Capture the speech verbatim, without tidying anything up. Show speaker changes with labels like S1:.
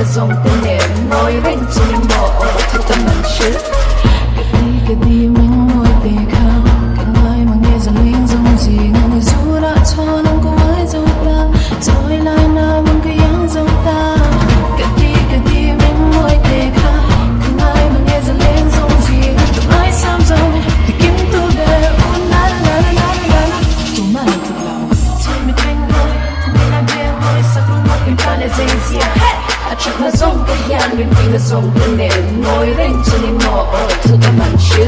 S1: zong tên nè nói đến chỉ mò thật tâm mình chứ cái đi cái đi mình ngồi bề khao cái ngày mà nghe dần lên dòng gì người dù đã cho nó cũng ai dòng ta rồi lại nào mình cứ yang dòng ta cái đi cái đi mình ngồi bề khao cái ngày mà nghe dần lên dòng gì không ai sao dòng thì kiếm tôi để ôn la la la la la la tôi mà là thực lòng chỉ mình anh thôi mình là bề ngồi sắc luôn một cái ta để dễ dàng chắc là giống cái gian mình vì là giống cái nền ngồi lên cho nên mò ở thứ ta mạnh chứ